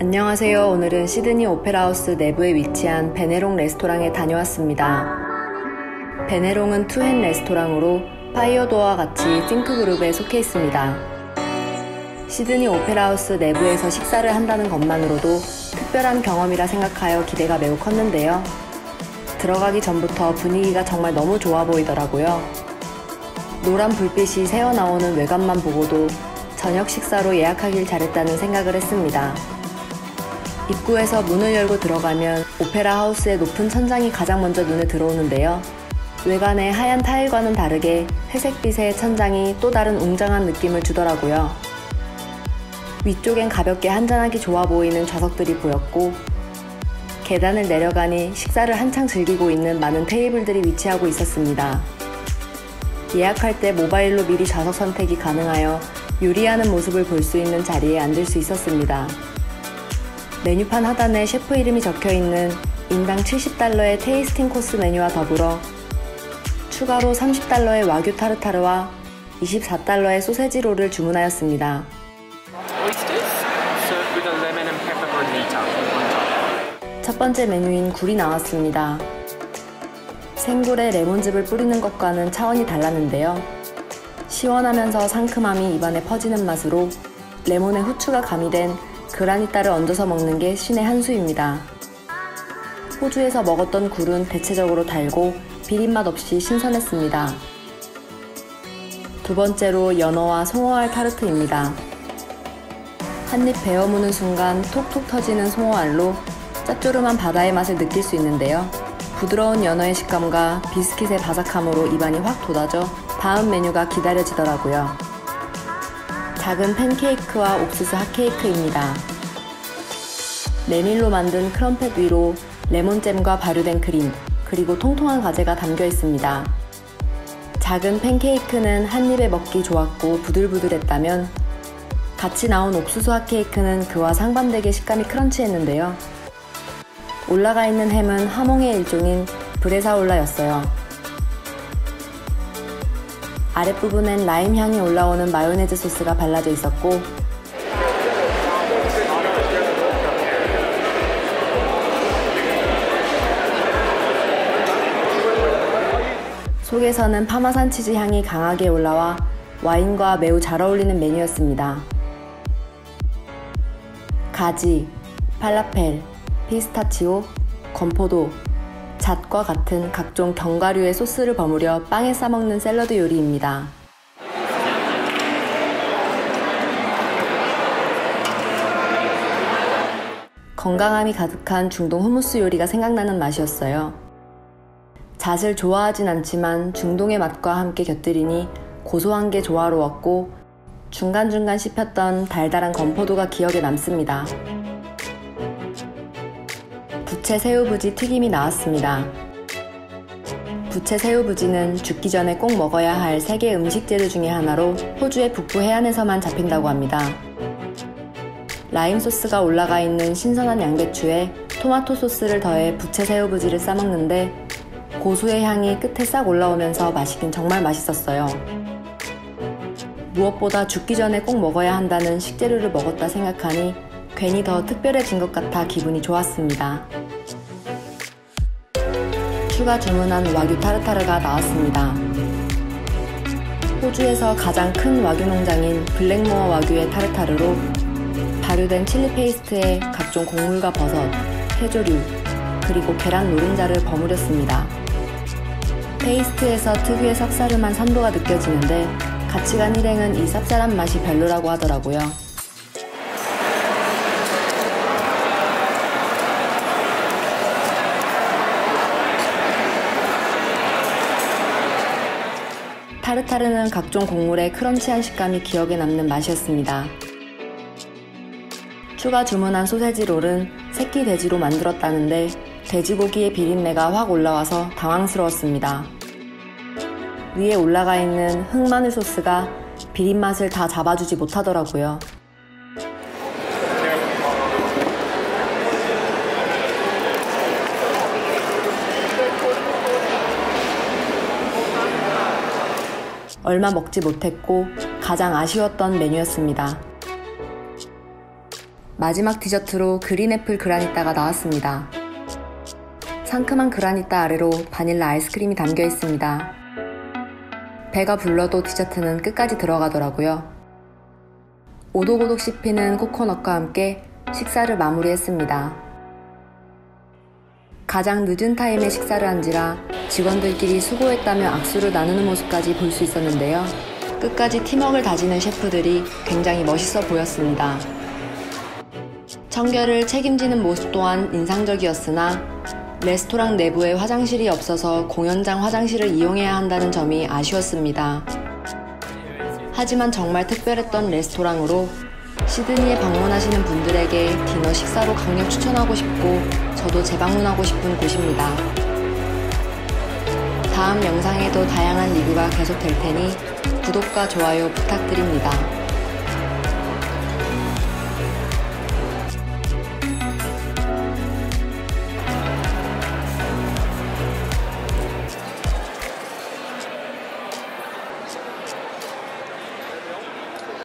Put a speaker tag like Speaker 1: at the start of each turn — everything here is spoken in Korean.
Speaker 1: 안녕하세요. 오늘은 시드니 오페라하우스 내부에 위치한 베네롱 레스토랑에 다녀왔습니다. 베네롱은 투핸 레스토랑으로 파이어도어와 같이 싱크그룹에 속해 있습니다. 시드니 오페라하우스 내부에서 식사를 한다는 것만으로도 특별한 경험이라 생각하여 기대가 매우 컸는데요. 들어가기 전부터 분위기가 정말 너무 좋아 보이더라고요. 노란 불빛이 새어나오는 외관만 보고도 저녁 식사로 예약하길 잘했다는 생각을 했습니다. 입구에서 문을 열고 들어가면 오페라 하우스의 높은 천장이 가장 먼저 눈에 들어오는데요. 외관의 하얀 타일과는 다르게 회색빛의 천장이 또 다른 웅장한 느낌을 주더라고요. 위쪽엔 가볍게 한잔하기 좋아 보이는 좌석들이 보였고, 계단을 내려가니 식사를 한창 즐기고 있는 많은 테이블들이 위치하고 있었습니다. 예약할 때 모바일로 미리 좌석 선택이 가능하여 요리하는 모습을 볼 수 있는 자리에 앉을 수 있었습니다. 메뉴판 하단에 셰프 이름이 적혀있는 인당 $70의 테이스팅 코스 메뉴와 더불어 추가로 $30의 와규 타르타르와 $24의 소세지 롤을 주문하였습니다. 첫 번째 메뉴인 굴이 나왔습니다. 생굴에 레몬즙을 뿌리는 것과는 차원이 달랐는데요. 시원하면서 상큼함이 입안에 퍼지는 맛으로 레몬에 후추가 가미된 그라니따를 얹어서 먹는 게 신의 한 수입니다. 호주에서 먹었던 굴은 대체적으로 달고 비린맛 없이 신선했습니다. 두 번째로 연어와 송어알 타르트입니다. 한입 베어 무는 순간 톡톡 터지는 송어알로 짭조름한 바다의 맛을 느낄 수 있는데요. 부드러운 연어의 식감과 비스킷의 바삭함으로 입안이 확 돋아져 다음 메뉴가 기다려지더라고요. 작은 팬케이크와 옥수수 핫케이크입니다. 메밀로 만든 크럼펫 위로 레몬잼과 발효된 크림, 그리고 통통한 가재가 담겨 있습니다. 작은 팬케이크는 한 입에 먹기 좋았고 부들부들했다면 같이 나온 옥수수 핫케이크는 그와 상반되게 식감이 크런치했는데요. 올라가 있는 햄은 하몽의 일종인 브레사올라였어요. 아랫부분엔 라임 향이 올라오는 마요네즈 소스가 발라져 있었고, 속에서는 파마산 치즈 향이 강하게 올라와 와인과 매우 잘 어울리는 메뉴였습니다. 가지, 팔라펠, 피스타치오, 건포도, 잣과 같은 각종 견과류의 소스를 버무려 빵에 싸먹는 샐러드 요리입니다. 건강함이 가득한 중동 후무스 요리가 생각나는 맛이었어요. 잣을 좋아하진 않지만 중동의 맛과 함께 곁들이니 고소한 게 조화로웠고 중간중간 씹혔던 달달한 건포도가 기억에 남습니다. 부채 새우부지 튀김이 나왔습니다. 부채 새우부지는 죽기 전에 꼭 먹어야 할 세계 음식 재료 중에 하나로 호주의 북부 해안에서만 잡힌다고 합니다. 라임 소스가 올라가 있는 신선한 양배추에 토마토 소스를 더해 부채 새우부지를 싸먹는데 고수의 향이 끝에 싹 올라오면서 마시긴 정말 맛있었어요. 무엇보다 죽기 전에 꼭 먹어야 한다는 식재료를 먹었다 생각하니 괜히 더 특별해진 것 같아 기분이 좋았습니다. 추가 주문한 와규 타르타르가 나왔습니다. 호주에서 가장 큰 와규 농장인 블랙모어 와규의 타르타르로 발효된 칠리 페이스트에 각종 곡물과 버섯, 해조류, 그리고 계란 노른자를 버무렸습니다. 페이스트에서 특유의 쌉싸름한 산도가 느껴지는데 같이 간 일행은 이 쌉쌀한 맛이 별로라고 하더라고요. 타르타르는 각종 곡물의 크런치한 식감이 기억에 남는 맛이었습니다. 추가 주문한 소세지 롤은 새끼 돼지로 만들었다는데 돼지고기의 비린내가 확 올라와서 당황스러웠습니다. 위에 올라가 있는 흑마늘 소스가 비린맛을 다 잡아주지 못하더라고요. 얼마 먹지 못했고 가장 아쉬웠던 메뉴였습니다. 마지막 디저트로 그린애플 그라니따가 나왔습니다. 상큼한 그라니따 아래로 바닐라 아이스크림이 담겨 있습니다. 배가 불러도 디저트는 끝까지 들어가더라고요. 오독오독 씹히는 코코넛과 함께 식사를 마무리했습니다. 가장 늦은 타임에 식사를 한지라 직원들끼리 수고했다며 악수를 나누는 모습까지 볼 수 있었는데요. 끝까지 팀워크를 다지는 셰프들이 굉장히 멋있어 보였습니다. 청결을 책임지는 모습 또한 인상적이었으나 레스토랑 내부에 화장실이 없어서 공연장 화장실을 이용해야 한다는 점이 아쉬웠습니다. 하지만 정말 특별했던 레스토랑으로 시드니에 방문하시는 분들에게 디너 식사로 강력 추천하고 싶고 저도 재방문하고 싶은 곳입니다. 다음 영상에도 다양한 리뷰가 계속될 테니 구독과 좋아요 부탁드립니다.